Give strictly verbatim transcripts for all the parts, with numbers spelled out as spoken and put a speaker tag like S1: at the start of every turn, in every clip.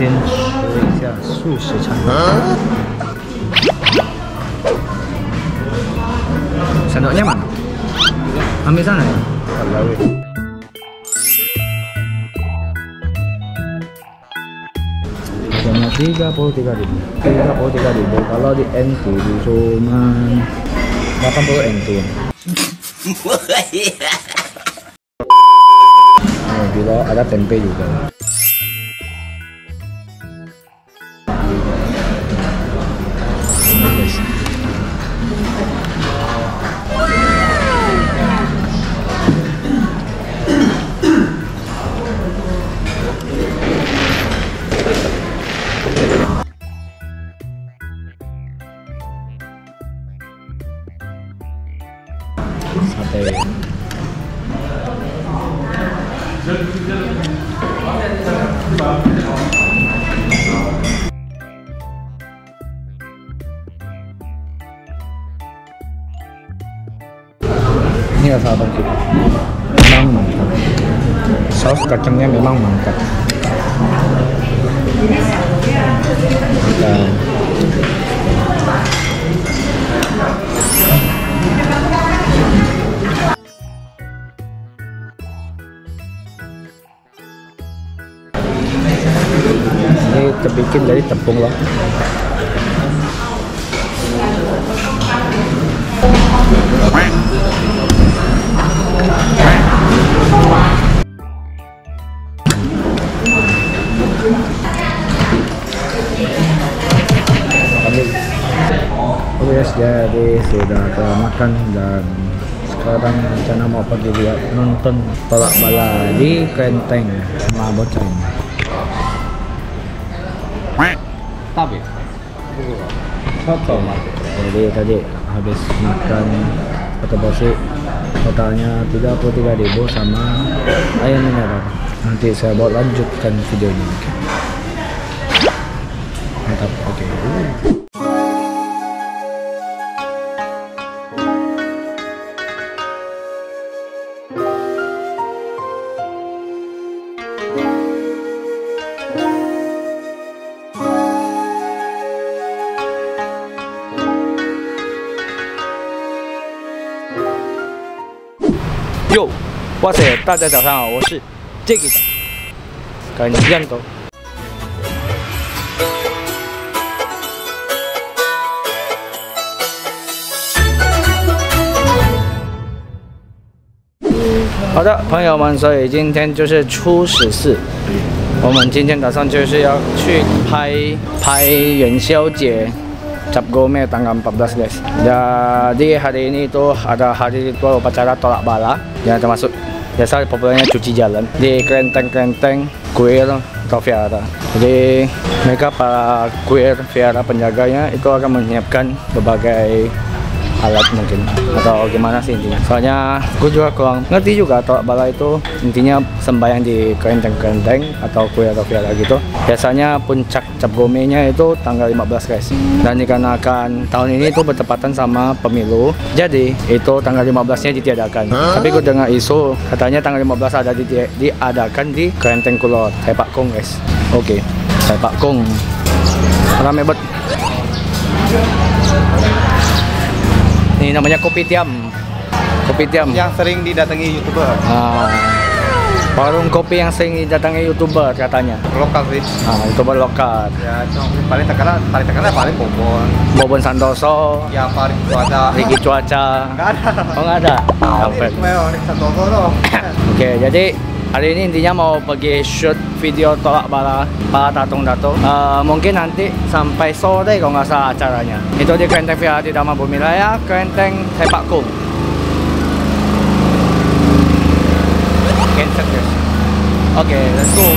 S1: 先吃一下素食餐。Sendoknya mana? Ambil sana ya. Harganya tiga puluh tiga ribu. tiga puluh tiga ribu. Kalau di N T cuma delapan puluh N T. Nah, bila ada tempe juga. Sate. Ini rasa apa sih? Memang mantap. Saus kacangnya memang mantap. Dan ini terbikin dari tepung loh. Oh yes, jadi sudah telah makan dan sekarang rencana mau pergi lihat nonton tolak bala di Kelenteng sama bocah ini. Tapi jadi tadi habis makan satu porsi totalnya tiga puluh tiga ribu sama ayam merah. Nanti saya buat lanjutkan videonya. Mantap, oke. Okay. Uh. 哟，哇塞！大家早上好，我是这个感觉都。好的，朋友们，所以今天就是初十四，我们今天打算就是要去拍拍元宵节。 Cap Gome tanggal empat belas guys. Jadi hari ini itu ada hari itu upacara tolak bala yang termasuk biasa populernya cuci jalan di kelenteng-kelenteng kuil atau viara. Jadi mereka para kuil viara penjaganya itu akan menyiapkan berbagai alat mungkin atau gimana sih intinya. Soalnya gue juga kurang ngerti juga tolak bala itu intinya sembahyang di kelenteng-kelenteng atau kuil atau viara gitu. Biasanya puncak Cap Gome-nya itu tanggal lima belas guys. Dan dikarenakan tahun ini itu bertepatan sama pemilu, jadi itu tanggal lima belasnya ditiadakan. Huh? Tapi gue dengar isu katanya tanggal lima belas ada di, diadakan di Kelenteng Kulot, Taepak Kong guys. Oke, okay. Taepak Kong. Ramai banget. Ini namanya kopi tiam. Kopi tiam yang sering didatangi YouTuber. Ah. Warung kopi yang sering didatangi YouTuber katanya. Lokal sih. Ah, YouTuber lokal. Ya, paling terkenal, paling terkenal paling Bobon. Bobon Santoso. Ya, paling Cuaca. Riki Cuaca. Enggak ada. Oh, enggak ada. Sampai. Santoso loh. Oke, jadi hari ini intinya mau pergi shoot video tolak bala para tatung-tatung. Uh, mungkin nanti sampai sore kalau nggak salah acaranya. Itu di Kelenteng Viara di Dharma Bumi Raya, Kelenteng Taepak Kong. Oke, okay, let's go.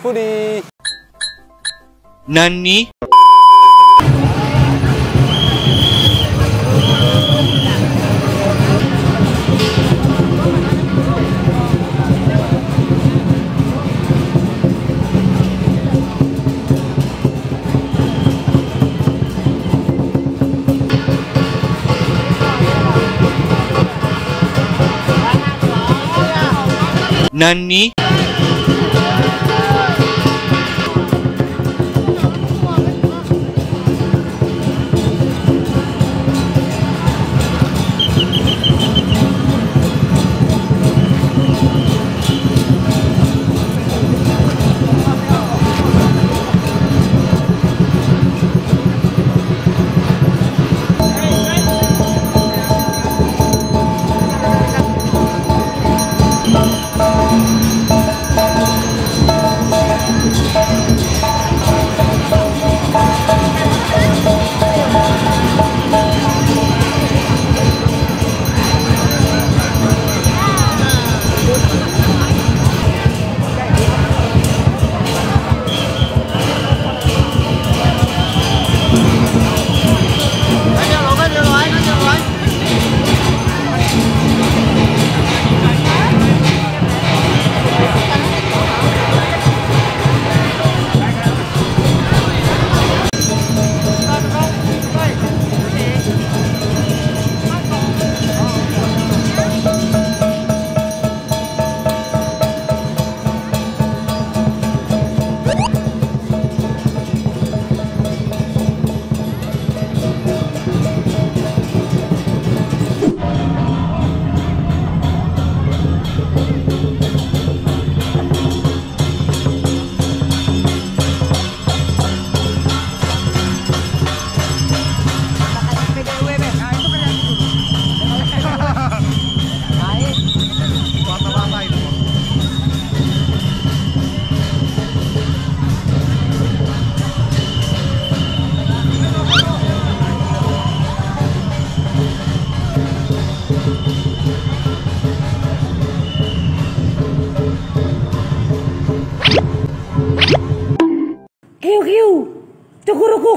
S2: Foodie.
S3: Nani? Nani?
S4: Kiu kiu, cukurukuk.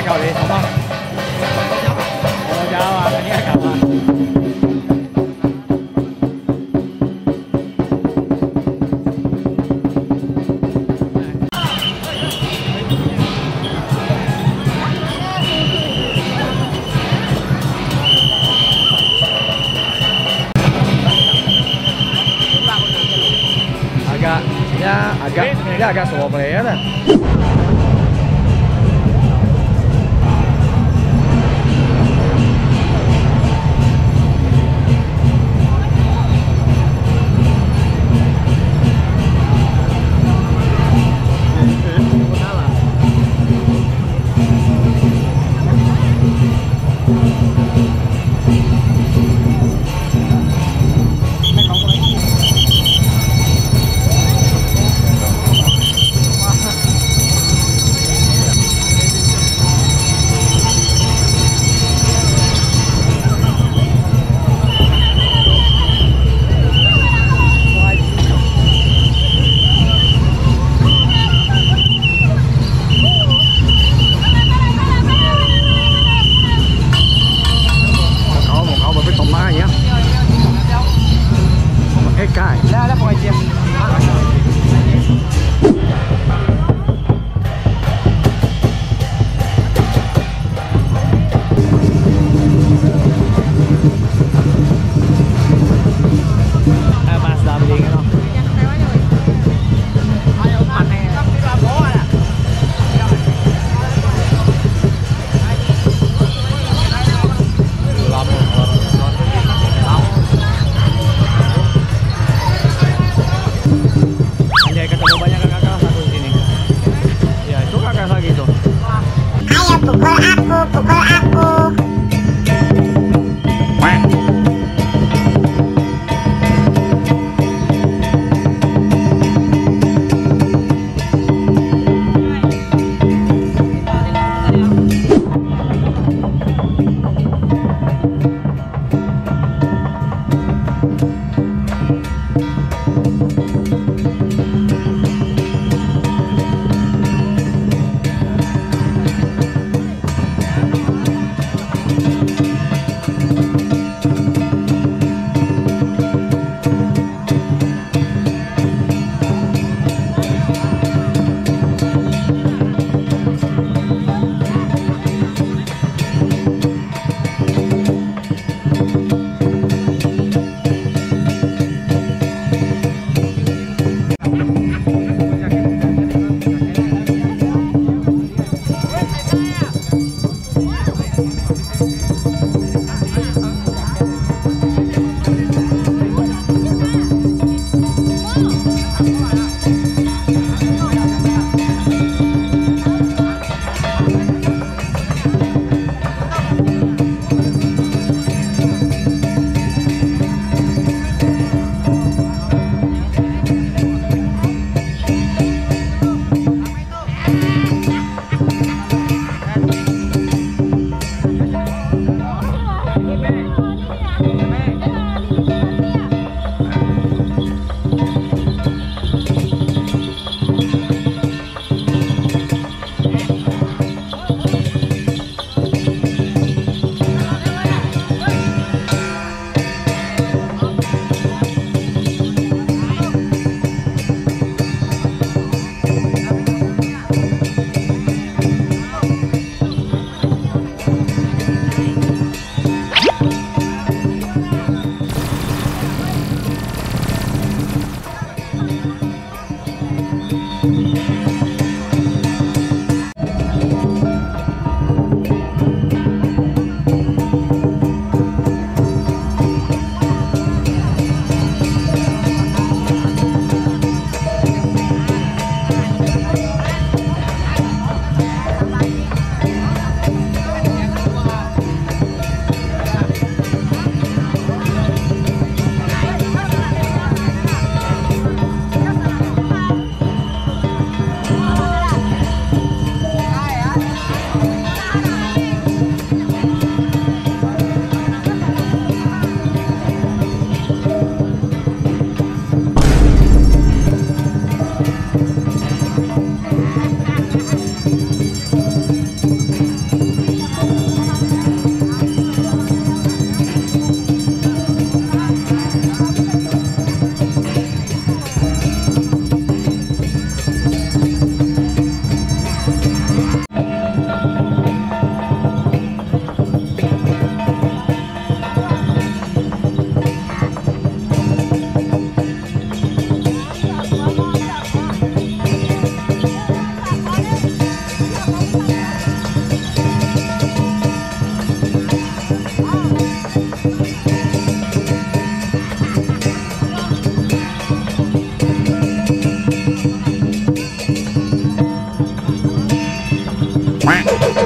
S1: 教你好嗎？我有啊，呢一嚿啊。agak ya agak ya agak slow play ya kan.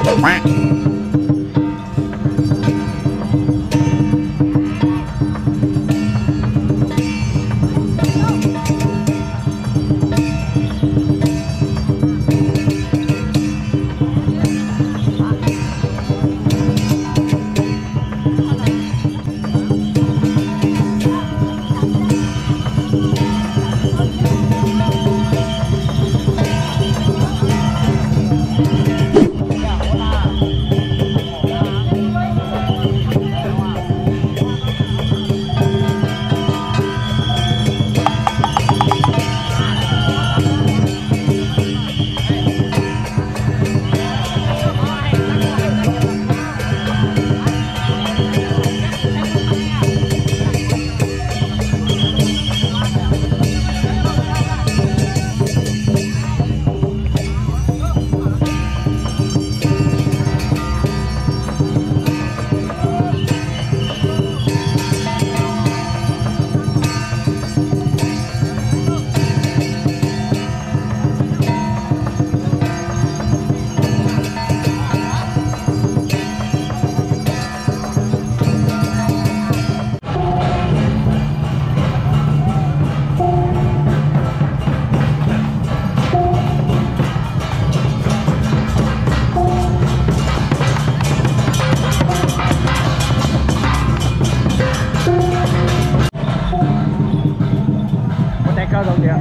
S1: dong dia.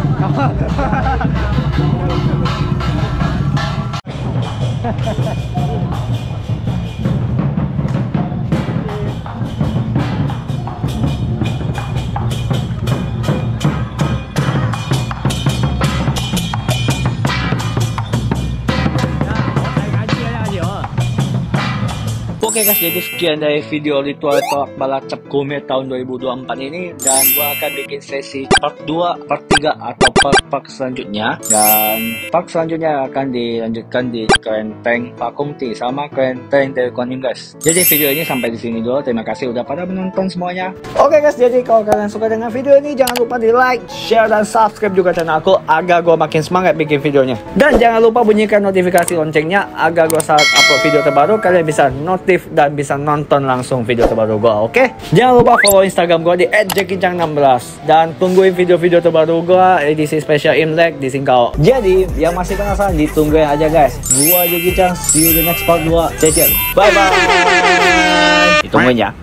S1: Oke guys, jadi sekian dari video ritual tolak bala Cap Gome tahun dua ribu dua puluh empat ini, dan gua akan bikin sesi part dua, part tiga atau part-part selanjutnya, dan part selanjutnya akan dilanjutkan di kelenteng Pak Kungti sama kelenteng dari Kuan Yin guys. Jadi video ini sampai di sini dulu. Terima kasih udah pada menonton semuanya. Oke guys, jadi kalau kalian suka dengan video ini jangan lupa di like, share, dan subscribe juga channel aku agar gua makin semangat bikin videonya. Dan jangan lupa bunyikan notifikasi loncengnya agar gua saat upload video terbaru kalian bisa notif dan bisa nonton langsung video terbaru gua, oke? Okay? Jangan lupa follow Instagram gua di et jackychan enam belas dan tungguin video-video terbaru gua edisi spesial Imlek di Singkau. Jadi, yang masih penasaran ditungguin aja guys. Gua Jackie Chan, see you the next part dua. Stay tuned. Bye bye. Ditungguin ya.